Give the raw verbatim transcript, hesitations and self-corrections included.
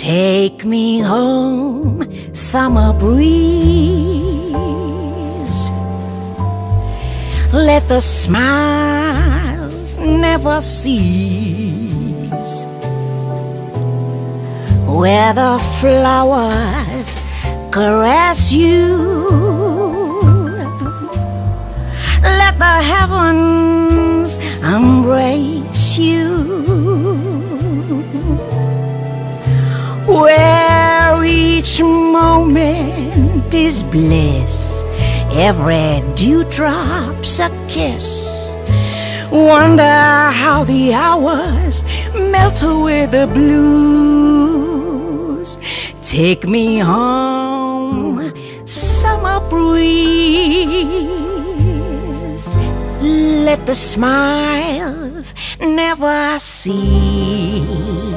Take me home, summer breeze. Let the smiles never cease. Where the flowers caress you, let the heavens embrace you. Where each moment is bliss, every dewdrop's a kiss. Wonder how the hours melt away the blues. Take me home, summer breeze. Let the smiles never cease.